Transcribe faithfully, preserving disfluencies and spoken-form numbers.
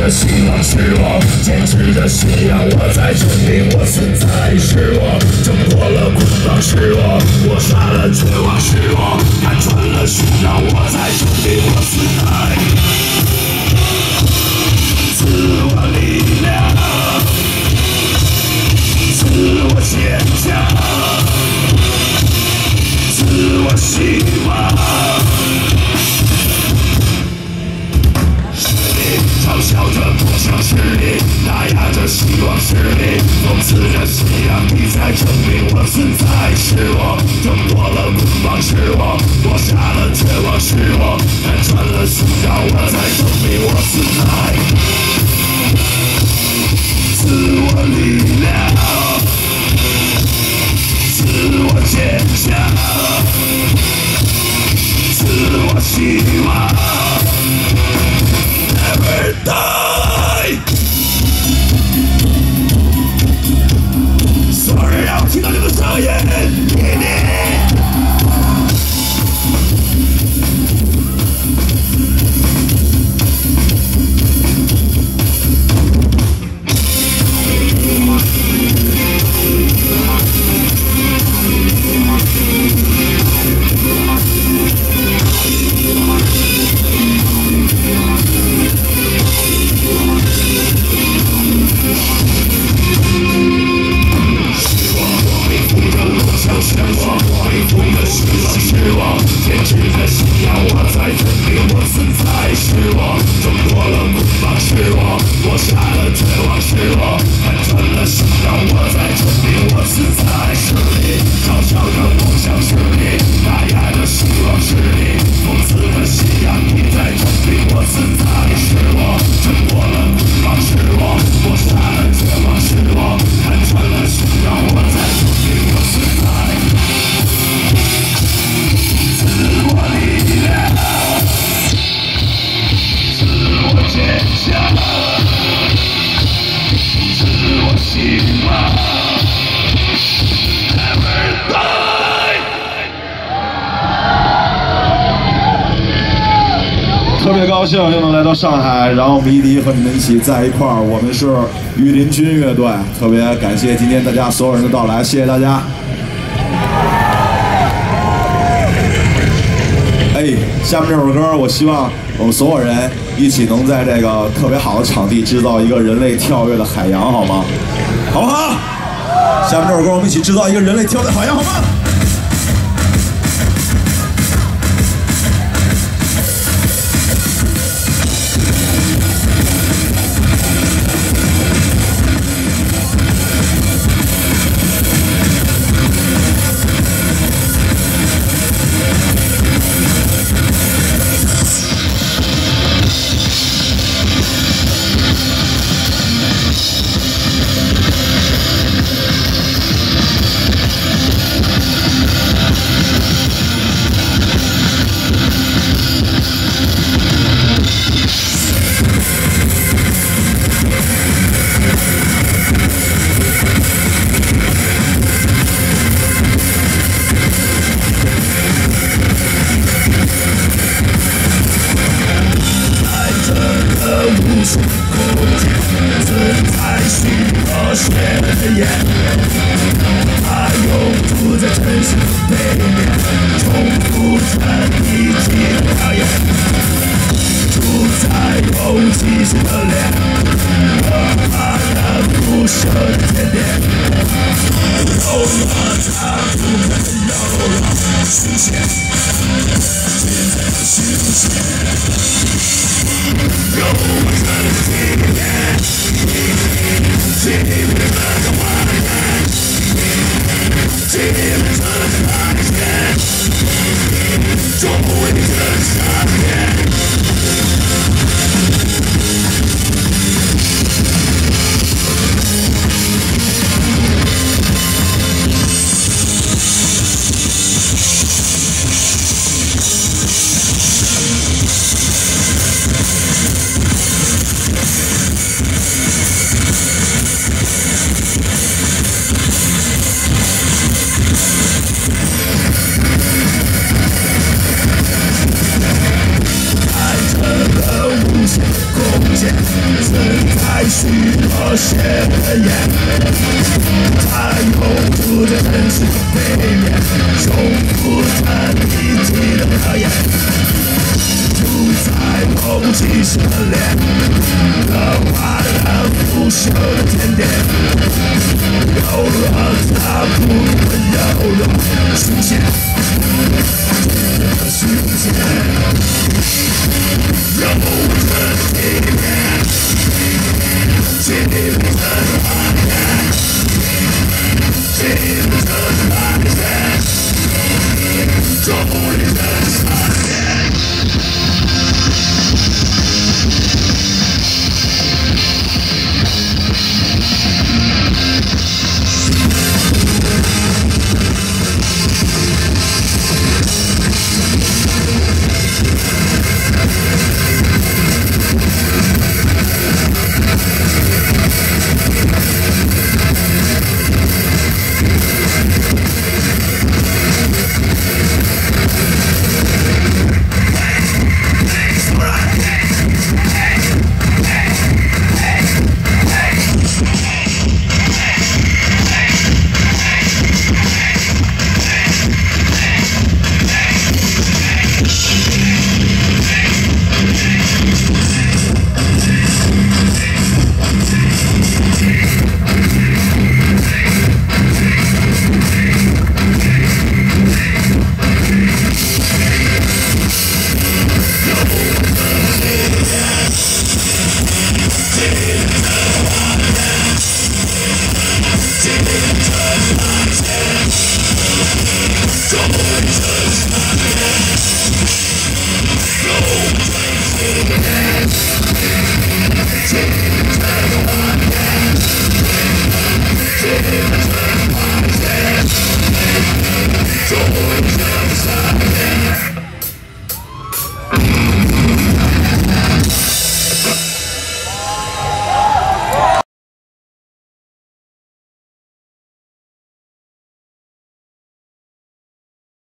着希望是我，坚持着信仰，我在证明我存在是我，挣脱了捆绑是我，我杀了绝望是我，看穿了信仰，我在证明我存在。自我力量，自我坚强，自我希望。 嘲笑着梦想是你，打压着希望是你，讽刺着信仰，你在证明我存在是我，挣脱了捆绑是我，抹杀了绝望是我，看穿了信仰，我在证明我存在。自我力量，自我坚强，自我希望。 Never die。所有人让我听到这个声音，给你。 特别高兴又能来到上海，然后迷笛和你们一起在一块儿。我们是御林军乐队，特别感谢今天大家所有人的到来，谢谢大家。哎，下面这首歌，我希望我们所有人一起能在这个特别好的场地制造一个人类跳跃的海洋，好吗？好不好？下面这首歌，我们一起制造一个人类跳跃的海洋，好吗？ 我血液，它永驻在城市的背面，重复着你记得的言，住在我不及时的脸，刻画了腐朽的甜点，柔弱它不温柔的出现，的世界，让我的体面。记不得的画面，记不得的画面，终于的擦肩。终于留下。